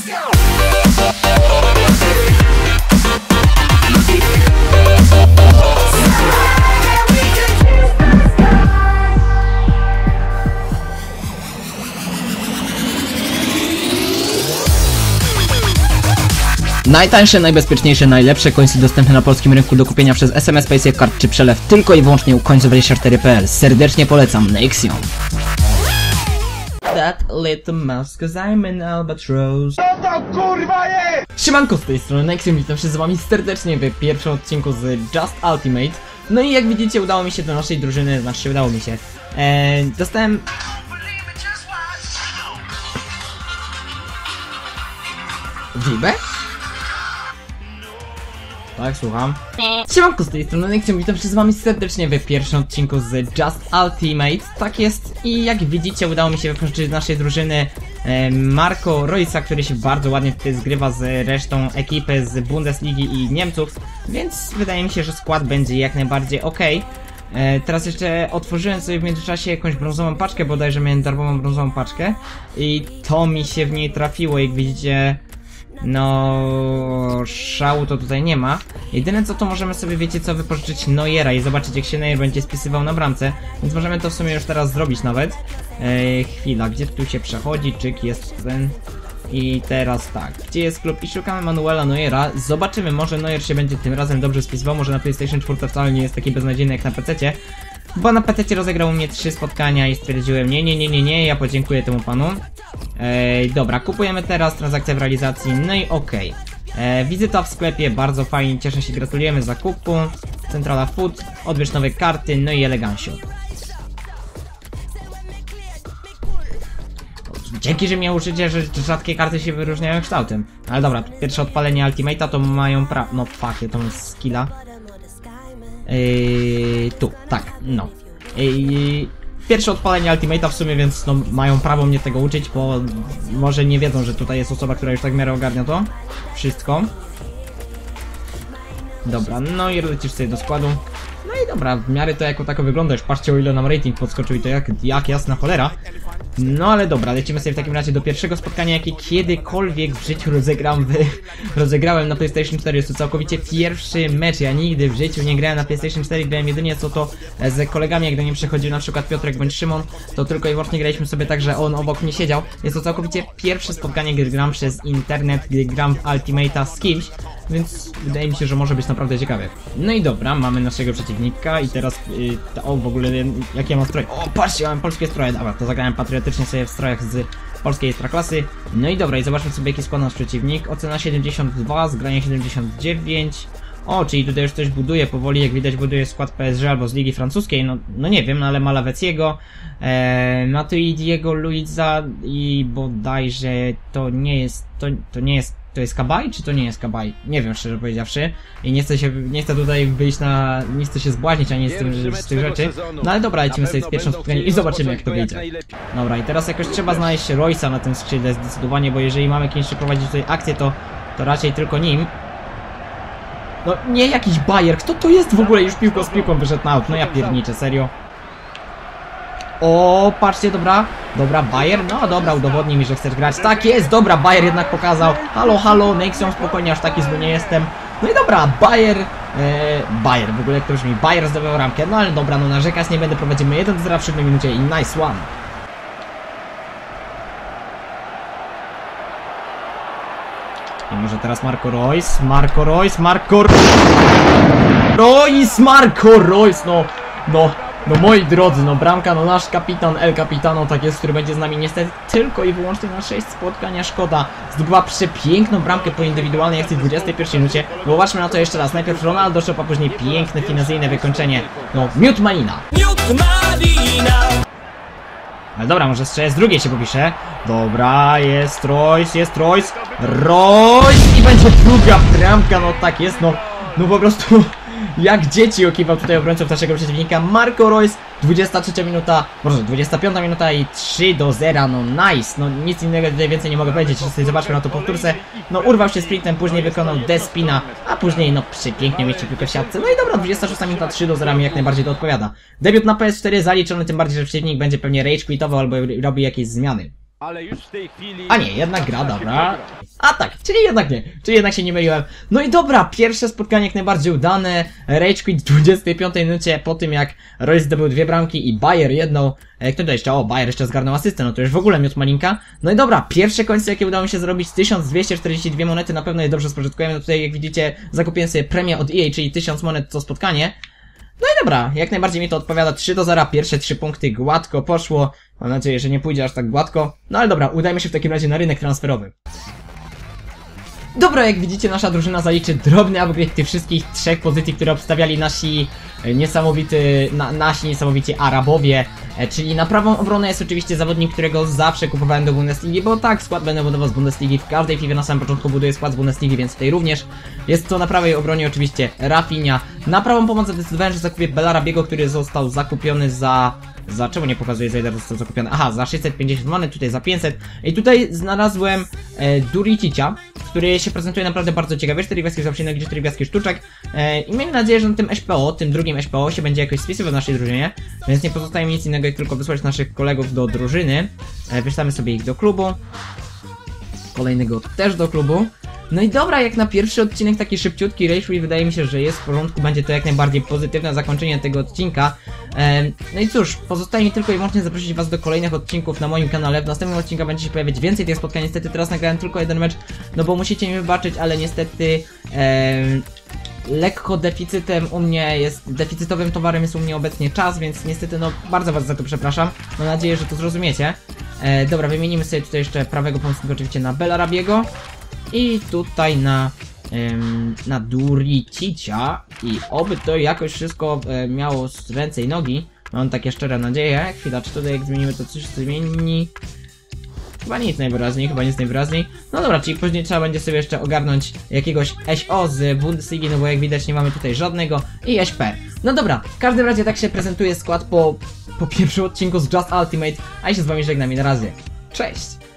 Najtańsze, najbezpieczniejsze, najlepsze coinsy dostępne na polskim rynku do kupienia przez SMS, PaySafeCard czy przelew tylko i wyłącznie u coins24.pl. Serdecznie polecam Nexium. That little mouse, cause I'm an albatross. Co to kurwa jest? Siemanko, z tej strony Nexium, witam się z wami serdecznie w pierwszym odcinku z Just Ultimate. No i jak widzicie, udało mi się do naszej drużyny, znaczy udało mi się. Dostałem... Wibę? Tak, słucham. Siemanko, z tej strony Nexium, witam się z wami serdecznie w pierwszym odcinku z Just Ultimate. Tak jest i jak widzicie, udało mi się wypożyczyć z naszej drużyny Marco Reusa, który się bardzo ładnie tutaj zgrywa z resztą ekipy z Bundesligi i Niemców. Więc wydaje mi się, że skład będzie jak najbardziej ok. Teraz jeszcze otworzyłem sobie w międzyczasie jakąś brązową paczkę, bodajże miałem darmową brązową paczkę. I to mi się w niej trafiło, jak widzicie. No, szału to tutaj nie ma. Jedyne co to możemy sobie, wiecie co, wypożyczyć Neuera i zobaczyć jak się Neuer będzie spisywał na bramce. Więc możemy to w sumie już teraz zrobić nawet. Chwila, gdzie tu się przechodzi, czyk jest ten. I teraz tak, gdzie jest klub? I szukamy Manuela Neuera. Zobaczymy, może Neuer się będzie tym razem dobrze spisywał. Może na PlayStation 4 wcale nie jest taki beznadziejny jak na PC-cie. Bo na PC rozegrał u mnie 3 spotkania i stwierdziłem nie, ja podziękuję temu panu. Dobra, kupujemy teraz, transakcja w realizacji, no i okej. Wizyta w sklepie, bardzo fajnie, cieszę się, gratulujemy zakupu. Centrala Food, odbierz nowe karty, no i elegancio. Dzięki, że mnie uczycie, że rzadkie karty się wyróżniają kształtem. Ale dobra, pierwsze odpalenie Ultimate'a to mają no fuck, ja to mam skilla. Tu, tak, no. Pierwsze odpalenie Ultimate'a w sumie, więc no, mają prawo mnie tego uczyć, bo może nie wiedzą, że tutaj jest osoba, która już tak w miarę ogarnia to wszystko. Dobra, no i lecisz sobie do składu. No i dobra, w miarę to jako tako wygląda, już patrzcie o ile nam rating podskoczył i to jak jasna cholera. No ale dobra, lecimy sobie w takim razie do pierwszego spotkania, jakie kiedykolwiek w życiu rozegrałem na PlayStation 4. Jest to całkowicie pierwszy mecz, ja nigdy w życiu nie grałem na PlayStation 4, grałem jedynie co to z kolegami, jak do mnie przychodził na przykład Piotrek bądź Szymon, to tylko i wyłącznie graliśmy sobie tak, że on obok mnie siedział. Jest to całkowicie pierwsze spotkanie, gdy gram przez internet, gdy gram w Ultimate'a z kimś, więc wydaje mi się, że może być naprawdę ciekawe. No i dobra, mamy naszego przeciwnika i teraz, o w ogóle, jakie ja mam stroje. O, patrzcie, ja mam polskie stroje, dobra, to zagrałem patriotycznie sobie w strojach z polskiej ekstraklasy. No i dobra, i zobaczmy sobie jaki skład nasz przeciwnik. Ocena 72, zgranie 79. O, czyli tutaj już coś buduje powoli, jak widać buduje skład PSG albo z Ligi Francuskiej, no nie wiem, no ale ma Laweciego, Matuidiego, Luiza i bodajże to nie jest, to jest Kabaj, czy to nie jest Kabaj? Nie wiem, szczerze powiedziawszy. I nie chcę tutaj wyjść na... Nie chcę się zbłaźnić ani z tych rzeczy. No ale dobra, lecimy sobie z pierwszym spotkaniem i zobaczymy jak to wyjdzie. Dobra, i teraz jakoś trzeba znaleźć Reus'a na tym skrzydle zdecydowanie, bo jeżeli mamy kimś przeprowadzić tutaj akcję, to raczej tylko nim. No nie jakiś Bayer, kto to jest w ogóle? Już piłką z piłką wyszedł na aut, no ja pierniczę, serio. O, patrzcie, dobra, Bayer, no dobra, udowodnij mi, że chcesz grać. Tak jest, dobra, Bayer jednak pokazał. Halo, Nexium, spokojnie, aż taki zły nie jestem. No i dobra, Bayer, w ogóle jak to brzmi, Bayer zdobył ramkę, no ale dobra, no narzekać nie będę, prowadzimy 1-0 w 7 minucie i nice one. I może teraz Marco Reus, no moi drodzy, no bramka, no nasz kapitan, El Capitano, tak jest, który będzie z nami niestety tylko i wyłącznie na 6 spotkania, szkoda. Zdobyła przepiękną bramkę po indywidualnej akcji w 21 minucie. No zobaczmy na to jeszcze raz, najpierw Ronaldo Shop, a później piękne, finezyjne wykończenie, no Miód Malina. Ale dobra, może jeszcze z drugiej się popisze. Dobra, jest Reus, i będzie druga bramka, no tak jest, no po prostu... Jak dzieci okiwał tutaj obrońców naszego przeciwnika. Marco Reus, 23 minuta, może 25 minuta i 3-0, no nice. No nic innego tutaj więcej nie mogę powiedzieć. Jeszcze zobaczmy na to powtórce. No urwał się sprintem, później wykonał Despina, a później no przepięknie mieści piłkę w siatce. No i dobra, 26 minuta, 3-0 mi jak najbardziej to odpowiada. Debiut na PS4 zaliczony, tym bardziej, że przeciwnik będzie pewnie rage quitował albo robi jakieś zmiany. Ale już w tej chwili... A nie, jednak gra, dobra. A tak, czyli jednak nie, czyli jednak się nie myliłem. No i dobra, pierwsze spotkanie jak najbardziej udane. Rage quit w 25 minucie po tym jak Royce zdobył 2 bramki i Bayer jedną. Kto to jeszcze? O, Bayer jeszcze zgarnął asystę, no to już w ogóle miód malinka. No i dobra, pierwsze końce jakie udało mi się zrobić, 1242 monety, na pewno je dobrze spożytkujemy. No tutaj jak widzicie zakupiłem sobie premię od EA, czyli 1000 monet co spotkanie. No i dobra, jak najbardziej mi to odpowiada, 3-0, pierwsze 3 punkty gładko poszło. Mam nadzieję, że nie pójdzie aż tak gładko. No ale dobra, udajmy się w takim razie na rynek transferowy. Dobra, jak widzicie nasza drużyna zaliczy drobny upgrade tych wszystkich 3 pozycji, które obstawiali nasi niesamowici Arabowie. Czyli na prawą obronę jest oczywiście zawodnik, którego zawsze kupowałem do Bundesligi, bo tak, skład będę budował z Bundesligi. W każdej FIFA na samym początku buduję skład z Bundesligi, więc tutaj również. Jest to na prawej obronie oczywiście Rafinha. Na prawą pomoc zadecydowałem, że zakupię Belarabiego, który został zakupiony za czemu nie pokazuje, za ile został zakupiony? Aha, za 650 monet, tutaj za 500. I tutaj znalazłem Duricicia, który się prezentuje naprawdę bardzo ciekawie. 4 gwiazdki zawsze, 4 gwiazdki sztuczek. I miejmy nadzieję, że na tym SPO, tym drugim SPO się będzie jakoś spisywał w naszej drużynie. Więc nie pozostaje mi nic innego, jak tylko wysłać naszych kolegów do drużyny. Wyślemy sobie ich do klubu. Kolejnego też do klubu. No i dobra, jak na pierwszy odcinek taki szybciutki Rage quit wydaje mi się, że jest w porządku, będzie to jak najbardziej pozytywne zakończenie tego odcinka. No i cóż, pozostaje mi tylko i wyłącznie zaprosić was do kolejnych odcinków na moim kanale. W następnym odcinku będzie się pojawiać więcej tych spotkań. Niestety teraz nagrałem tylko jeden mecz, no bo musicie mi wybaczyć, ale niestety lekko deficytem u mnie jest, deficytowym towarem jest u mnie obecnie czas, więc niestety no bardzo was za to przepraszam. Mam nadzieję, że to zrozumiecie. Dobra, wymienimy sobie tutaj jeszcze prawego pomocnika oczywiście na Belarabiego. I tutaj na Duricicia i oby to jakoś wszystko miało ręce i nogi. Mam takie szczere nadzieje. Chwila, czy tutaj jak zmienimy to coś zmieni? Chyba nic najwyraźniej, No dobra, czyli później trzeba będzie sobie jeszcze ogarnąć jakiegoś SO z Bundesligi, no bo jak widać nie mamy tutaj żadnego i SP. No dobra, w każdym razie tak się prezentuje skład po pierwszym odcinku z Just Ultimate, a ja się z wami żegnam i na razie. Cześć!